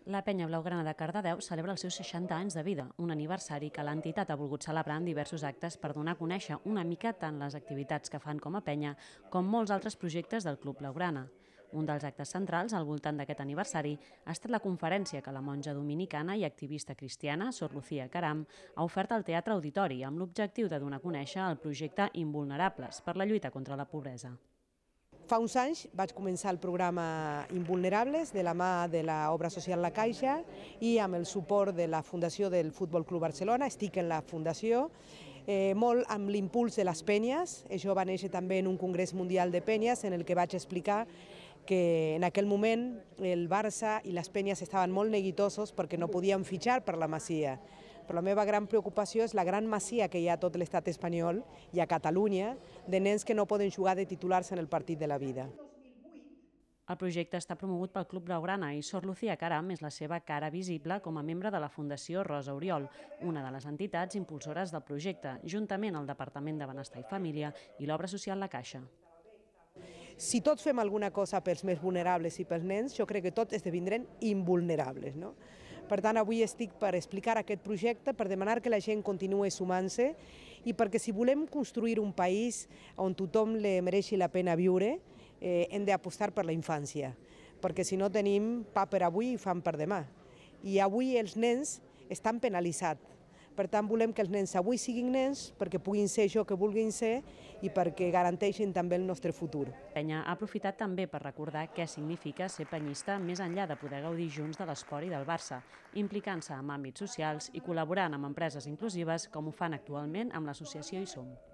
La penya blaugrana de Cardedeu celebra els seus 60 anys de vida, un aniversari que l'entitat ha volgut celebrar en diversos actes per donar a conèixer una mica tant les activitats que fan com a penya com molts altres projectes del Club Blaugrana. Un dels actes centrals al voltant d'aquest aniversari ha estat la conferència que la monja dominicana i activista cristiana, Sor Lucía Caram, ha ofert al Teatre Auditori amb l'objectiu de donar a conèixer el projecte Invulnerables per la lluita contra la pobresa. Fa uns anys vaig començar el programa Invulnerables de la mà de l'obra social La Caixa i amb el suport de la Fundació del Futbol Club Barcelona. Estic en la Fundació, molt amb l'impuls de les penyes. Això va néixer també en un congrés mundial de penyes en el que vaig explicar que en aquell moment el Barça i les penyes estaven molt neguitosos perquè no podien fitxar per la Masia. Però la meva gran preocupació és la gran masia que hi ha a tot l'estat espanyol i a Catalunya de nens que no poden jugar de titulars en el partit de la vida. El projecte està promogut pel Club Blaugrana i Sor Lucía Caram és la seva cara visible com a membre de la Fundació Rosa Oriol, una de les entitats impulsores del projecte, juntament al Departament de Benestar i Família i l'obra social La Caixa. Si tots fem alguna cosa pels més vulnerables i pels nens, jo crec que tots esdevindrem invulnerables, no? Per tant, avui estic per explicar aquest projecte, per demanar que la gent continuï sumant-se i perquè si volem construir un país on tothom li mereixi la pena viure, hem d'apostar per la infància, perquè si no tenim pa per avui i fam per demà. I avui els nens estan penalitzats. Per tant, volem que els nens avui siguin nens perquè puguin ser això que vulguin ser i perquè garanteixin també el nostre futur. Penya ha aprofitat també per recordar què significa ser penyista més enllà de poder gaudir junts de l'esport i del Barça, implicant-se en àmbits socials i col·laborant amb empreses inclusives com ho fan actualment amb l'associació Hi Som.